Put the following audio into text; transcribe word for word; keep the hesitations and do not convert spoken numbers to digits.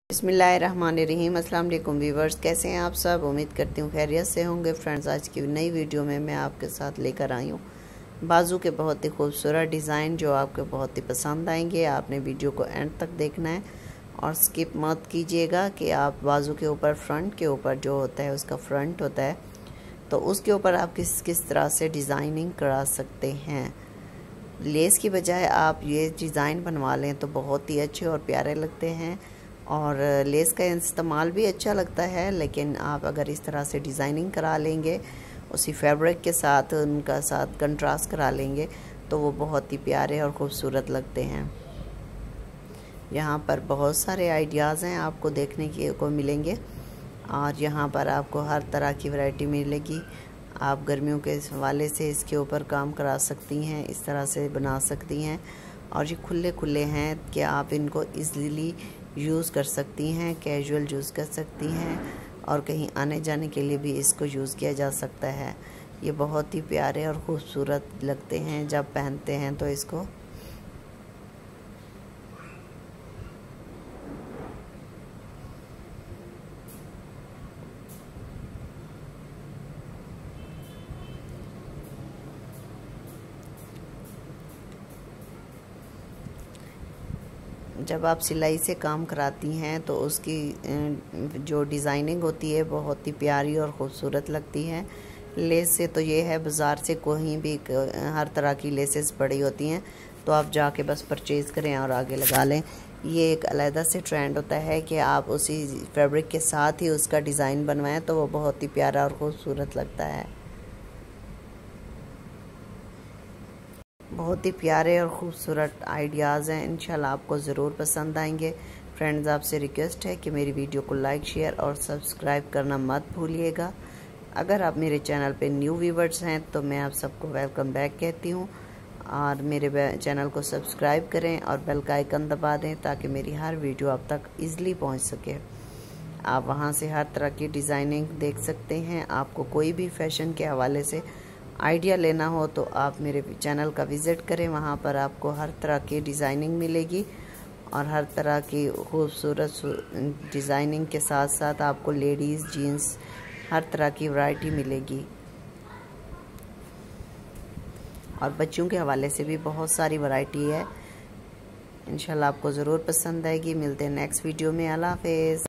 बिस्मिल्लाहिर्रहमानिर्रहीम। अस्सलाम वालेकुम व्यूवर्स, कैसे हैं आप सब। उम्मीद करती हूँ खैरियत से होंगे। फ्रेंड्स, आज की नई वीडियो में मैं आपके साथ लेकर आई हूँ बाजू के बहुत ही खूबसूरत डिज़ाइन जो आपको बहुत ही पसंद आएंगे। आपने वीडियो को एंड तक देखना है और स्किप मत कीजिएगा कि आप बाजू के ऊपर फ्रंट के ऊपर जो होता है उसका फ्रंट होता है तो उसके ऊपर आप किस किस तरह से डिज़ाइनिंग करा सकते हैं। लेस की बजाय आप ये डिज़ाइन बनवा लें तो बहुत ही अच्छे और प्यारे लगते हैं और लेस का इस्तेमाल भी अच्छा लगता है। लेकिन आप अगर इस तरह से डिज़ाइनिंग करा लेंगे, उसी फैब्रिक के साथ उनका साथ कंट्रास्ट करा लेंगे तो वो बहुत ही प्यारे और ख़ूबसूरत लगते हैं। यहाँ पर बहुत सारे आइडियाज़ हैं आपको देखने के को मिलेंगे और यहाँ पर आपको हर तरह की वैरायटी मिलेगी। आप गर्मियों के हवाले से इसके ऊपर काम करा सकती हैं, इस तरह से बना सकती हैं और ये खुले खुले हैं कि आप इनको इजीली यूज़ कर सकती हैं, कैजुअल यूज़ कर सकती हैं और कहीं आने जाने के लिए भी इसको यूज़ किया जा सकता है। ये बहुत ही प्यारे और ख़ूबसूरत लगते हैं जब पहनते हैं तो इसको। जब आप सिलाई से काम कराती हैं तो उसकी जो डिज़ाइनिंग होती है बहुत ही प्यारी और ख़ूबसूरत लगती है। लेस से तो ये है बाज़ार से कोई भी हर तरह की लेसेस पड़ी होती हैं तो आप जाके बस परचेज़ करें और आगे लगा लें। ये एक अलग से ट्रेंड होता है कि आप उसी फैब्रिक के साथ ही उसका डिज़ाइन बनवाएं तो वो बहुत ही प्यारा और ख़ूबसूरत लगता है। बहुत ही प्यारे और ख़ूबसूरत आइडियाज़ हैं, इंशाल्लाह आपको ज़रूर पसंद आएंगे। फ्रेंड्स, आपसे रिक्वेस्ट है कि मेरी वीडियो को लाइक शेयर और सब्सक्राइब करना मत भूलिएगा। अगर आप मेरे चैनल पे न्यू व्यूवर्स हैं तो मैं आप सबको वेलकम बैक कहती हूँ और मेरे चैनल को सब्सक्राइब करें और बेल का आइकन दबा दें ताकि मेरी हर वीडियो आप तक ईज़िली पहुँच सके। आप वहाँ से हर तरह की डिज़ाइनिंग देख सकते हैं। आपको कोई भी फैशन के हवाले से आइडिया लेना हो तो आप मेरे चैनल का विज़िट करें, वहाँ पर आपको हर तरह की डिज़ाइनिंग मिलेगी और हर तरह की खूबसूरत डिज़ाइनिंग के साथ साथ आपको लेडीज़ जीन्स हर तरह की वैरायटी मिलेगी और बच्चों के हवाले से भी बहुत सारी वैरायटी है। इंशाल्लाह आपको ज़रूर पसंद आएगी। मिलते हैं नेक्स्ट वीडियो में। अल्लाह हाफ़िज़।